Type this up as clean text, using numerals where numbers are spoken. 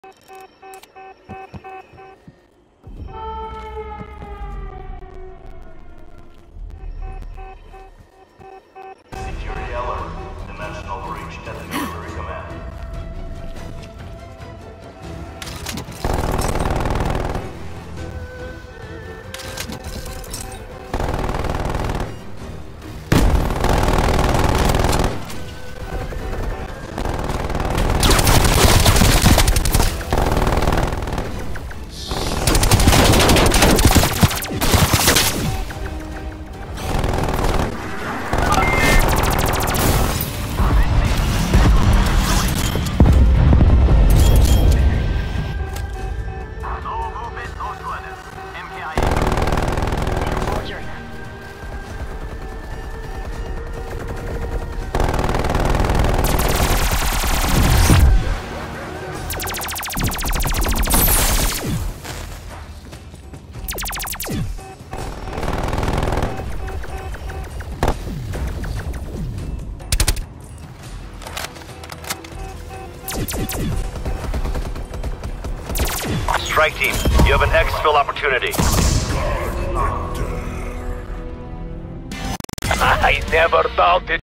Security alert. Dimensional breach at the military command. Strike team, you have an exfil opportunity. I never doubted